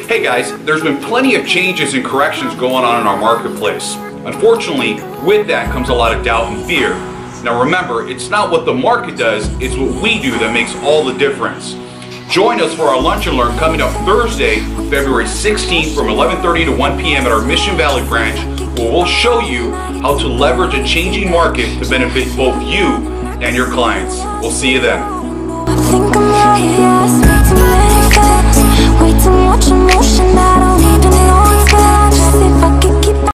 Hey guys, there's been plenty of changes and corrections going on in our marketplace. Unfortunately, with that comes a lot of doubt and fear. Now remember, it's not what the market does, it's what we do that makes all the difference. Join us for our Lunch and Learn coming up Thursday, February 16th from 11:30 to 1 p.m. at our Mission Valley branch, where we'll show you how to leverage a changing market to benefit both you and your clients. We'll see you then. I think I'm ready, yes, way too many facts, way too much emotion that I don't even know it's bad. Just if I